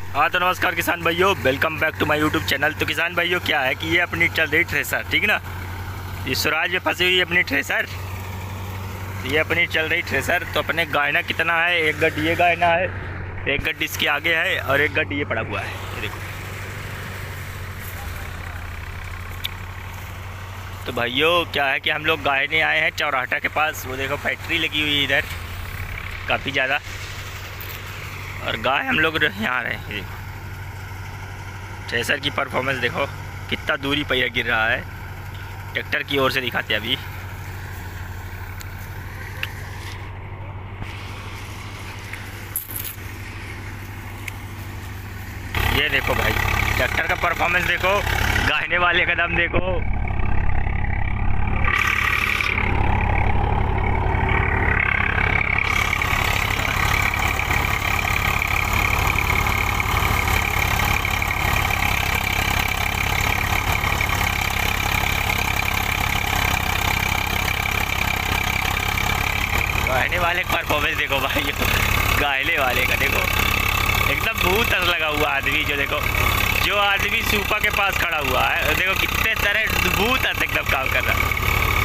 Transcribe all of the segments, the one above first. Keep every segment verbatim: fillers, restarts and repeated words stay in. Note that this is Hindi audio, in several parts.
हाँ तो नमस्कार किसान भाइयों, welcome back to my YouTube channel. तो किसान भाइयों क्या है कि ये अपनी चल रही थ्रेसर, ठीक ना, ये स्वराज में फंसी हुई अपनी थ्रेसर, ये अपनी चल रही थ्रेसर। तो अपने गायना कितना है, एक गड्ढ ये गायना है, एक गड्ढ इसके आगे है और एक गड्ढ ये पड़ा हुआ है, ये देखो। तो भाइयों क्या है कि हम लोग गायने आए हैं चौराहा के पास, वो देखो फैक्ट्री लगी हुई है इधर काफ़ी ज़्यादा, और गाय हम लोग यहाँ रहे हैं। थ्रेसर की परफॉर्मेंस देखो, कितना दूरी पहिया गिर रहा है। ट्रैक्टर की ओर से दिखाते हैं अभी। ये देखो भाई, ट्रैक्टर का परफॉर्मेंस देखो, गायने वाले का दम देखो। गायने वाले का परफॉर्मेंस देखो भाई, गायने वाले का देखो, एकदम भूत लगा हुआ आदमी। जो देखो, जो आदमी सूपा के पास खड़ा हुआ है, देखो कितने तरह भूत एकदम काम कर रहा है।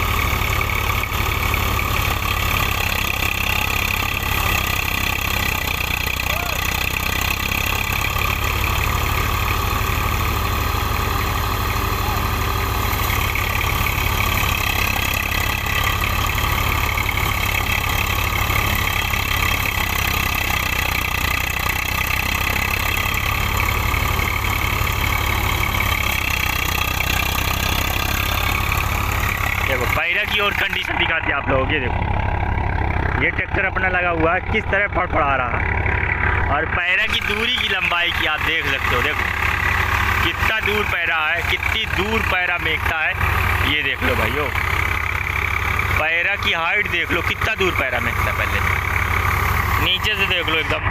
देखो पैरा की और कंडीशन दिखाते हैं आप लोगों को। ये देखो, ये ट्रैक्टर अपना लगा हुआ है, किस तरह फड़फड़ा रहा है, और पैरा की दूरी की लंबाई की आप देख सकते हो। देखो कितना दूर पैरा है, कितनी दूर पैरा मेंकता है, ये देख लो भाइयों। पैरा की हाइट देख लो, कितना दूर पैरा मेंकता है। पहले नीचे से देख लो एकदम।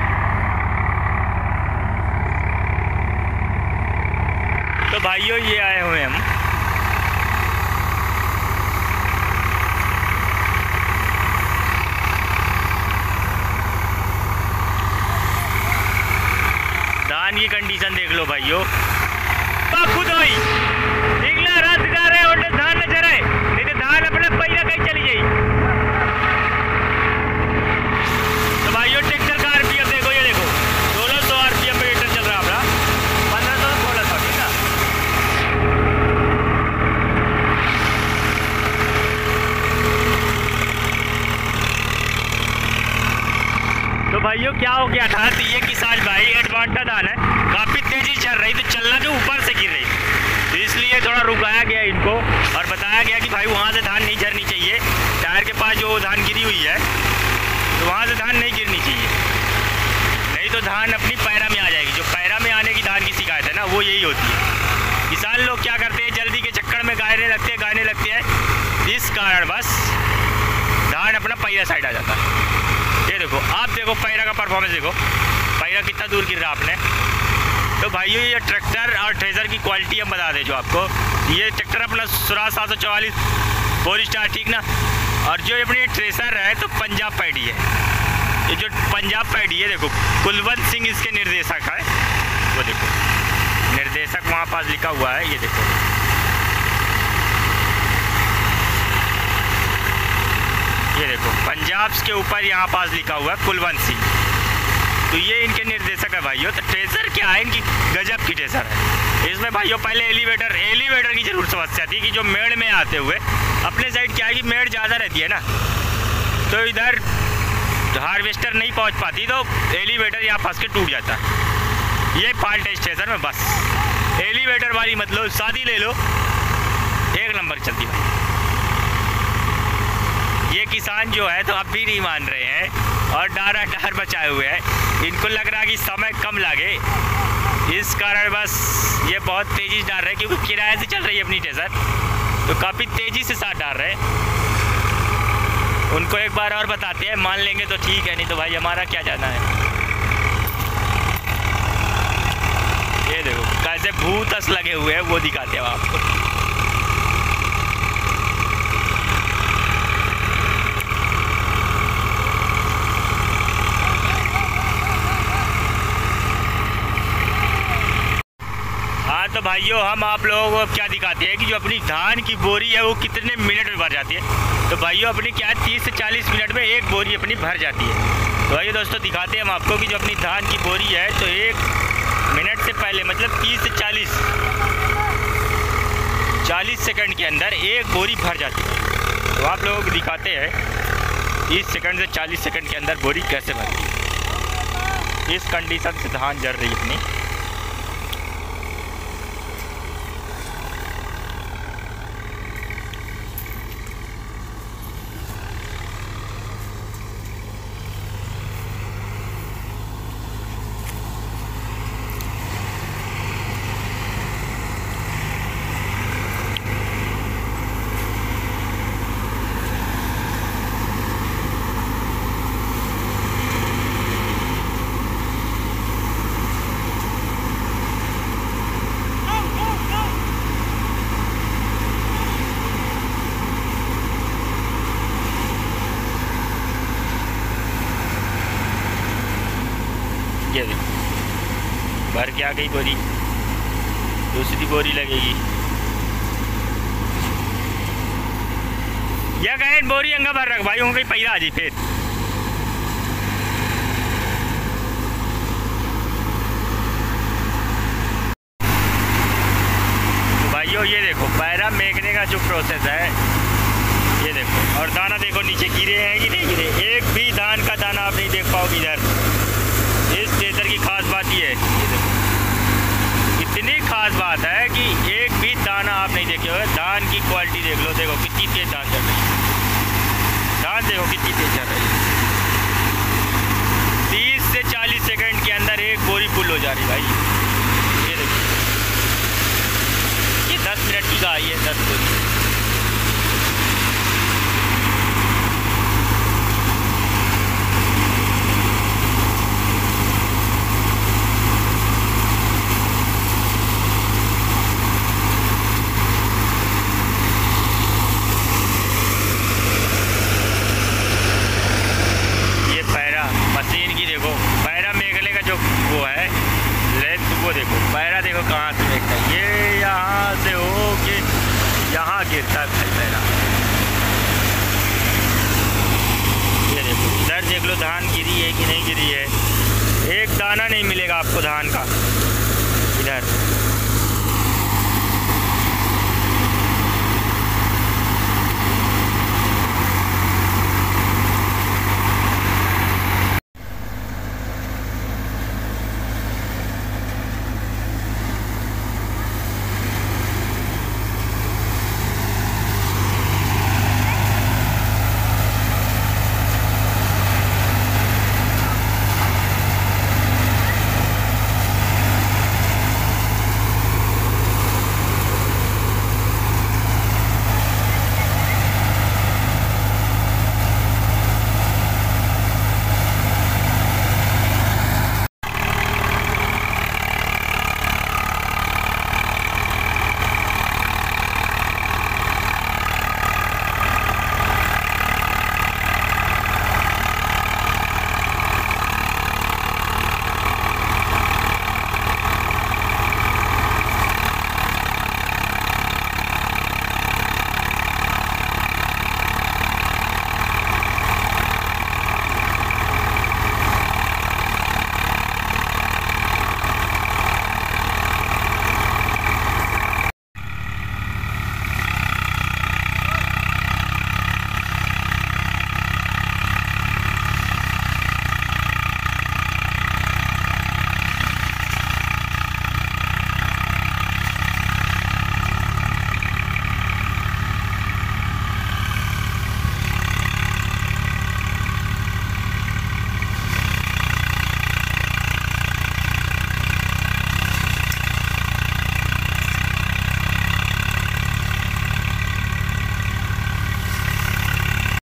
तो भाइयों ये आए हुए हम धान की कंडीशन देख लो भाइयों। खुद भाई निकला रात गा रहे और धान न चराए, नहीं तो धान अपने पहिया कहीं चली जाए। तो भाइयों ट्रैक्टर का आरपीएम देखो, ये देखो सोलह सौ आरपीएम पे ट्रैक्टर चल रहा है अपना, पंद्रह सौ सोलह सौ, ठीक ना। तो भाइयों क्या हो गया था, तो ये किसान भाई एडवांटा धान है, काफ़ी तेज़ी चल रही, तो चलना के ऊपर से गिर रही, तो इसलिए थोड़ा रुकाया गया इनको और बताया गया कि भाई वहाँ से धान नहीं झरनी चाहिए। टायर के पास जो धान गिरी हुई है, तो वहाँ से धान नहीं गिरनी चाहिए, नहीं तो धान अपनी पैरा में आ जाएगी। जो पैरा में आने की धान की शिकायत है ना, वो यही होती है। किसान लोग क्या करते हैं, जल्दी के चक्कर में गायने लगते हैं गायने लगते हैं, इस कारण बस धान अपना पैरा साइड आ जाता है। ये देखो, आप देखो पैरा का परफॉर्मेंस देखो, पैरा कितना दूर गिर रहा आपने। तो भाइयों ये ट्रैक्टर और थ्रेसर की क्वालिटी हम बता दें जो आपको। ये ट्रैक्टर अपना स्वराज सात सौ चौवालीस फोर स्टार, ठीक ना, और जो अपनी थ्रेसर है तो पंजाब पैडी है। ये जो पंजाब पैडी है देखो, कुलवंत सिंह इसके निर्देशक है, वो देखो निर्देशक वहाँ पास लिखा हुआ है, ये देखो। ये देखो पंजाब के ऊपर यहाँ पास लिखा हुआ है कुलवंत सिंह, तो ये इनके निर्देशक है भाइयों। तो ट्रेसर क्या है, इनकी गजब की ट्रेसर है। इसमें भाइयों पहले एलिवेटर एलिवेटर की जरूर समस्या थी कि जो मेड़ में आते हुए अपने साइड क्या है कि मेड़ ज़्यादा रहती है ना, तो इधर हार्वेस्टर नहीं पहुंच पाती, तो एलिवेटर यहाँ फंस के टूट जाता है। ये फॉल्ट है स्टेशन में, बस एलिवेटर वाली मतलब शादी ले लो, एक नंबर चलती भाई। ये किसान जो है तो अब भी नहीं मान रहे हैं और डारा डार बचाए हुए हैं। इनको लग रहा है कि समय कम लगे, इस कारण बस ये बहुत तेज़ी से डाल रहे हैं, क्योंकि किराए से चल रही है अपनी ट्रेसर, तो काफ़ी तेज़ी से साथ डाल रहे हैं। उनको एक बार और बताते हैं, मान लेंगे तो ठीक है, नहीं तो भाई हमारा क्या जाना है। ये देखो कैसे भूतस लगे हुए हैं, वो दिखाते हैं आपको। तो भाइयों हम आप लोगों को क्या दिखाते हैं कि जो अपनी धान की बोरी है वो कितने मिनट में भर जाती है। तो भाइयों अपनी क्या है तीस से चालीस मिनट में एक बोरी अपनी भर जाती है। तो भाइयों दोस्तों दिखाते हैं हम आपको कि जो अपनी धान की बोरी है तो एक मिनट से पहले मतलब तीस से चालीस चालीस सेकंड के अंदर एक बोरी भर जाती है। तो आप लोगों को दिखाते हैं तीस सेकंड से चालीस सेकंड के अंदर बोरी कैसे भरती है। इस कंडीशन से धान जल रही है अपनी। ये देखो भर के आ गई बोरी, दूसरी बोरी लगेगी। या कहे बोरी अंगा भर रख भाई हूँ कहीं पैदा आ जी फिर। तो भाइयों ये देखो पैरा मेघने का जो प्रोसेस है ये देखो, और दाना देखो नीचे गिरे हैं कि नहीं गिरे। एक भी धान का दाना आप नहीं देख पाओगे इधर। इस ट्रेजर की खास बात ये है, ये देखो इतनी खास बात है कि एक भी दाना आप नहीं देखे होंगे। धान की क्वालिटी देख लो, देखो कितनी तेज धान चल रही है। धान देखो कितनी तेज चल रही है। तीस से चालीस सेकंड के अंदर एक बोरी फुल हो जा रही भाई। ये देखो ये दस मिनट की गाय है, दस बोरी। मशीन की देखो पैरा मेघले का जो वो है लेंथ, वो देखो पैरा देखो कहाँ से मेघता है। ये यहाँ से हो के यहाँ गिरता है भाई पैरा। ये देखो इधर देख लो धान गिरी है कि नहीं गिरी है। एक दाना नहीं मिलेगा आपको धान का इधर।